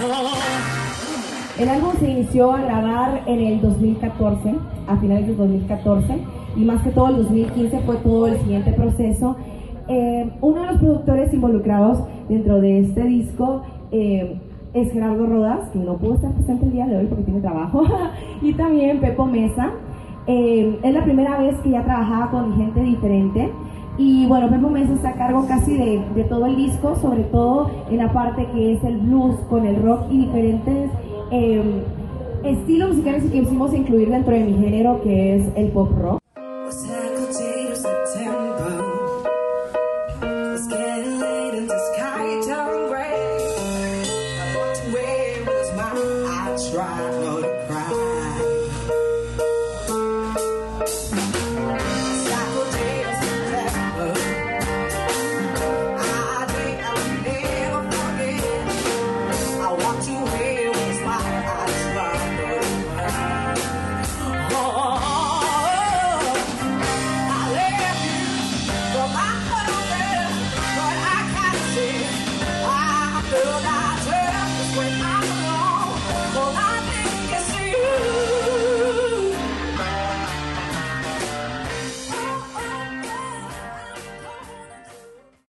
El álbum se inició a grabar en el 2014, a finales del 2014, y más que todo el 2015 fue todo el siguiente proceso. Uno de los productores involucrados dentro de este disco es Gerardo Rodas, que no pudo estar presente el día de hoy porque tiene trabajo, y también Pepo Mesa. Es la primera vez que ya trabajaba con gente diferente. Y bueno, Pepo Mesa está a cargo casi de todo el disco, sobre todo en la parte que es el blues con el rock y diferentes estilos musicales que quisimos incluir dentro de mi género, que es el pop rock. Try.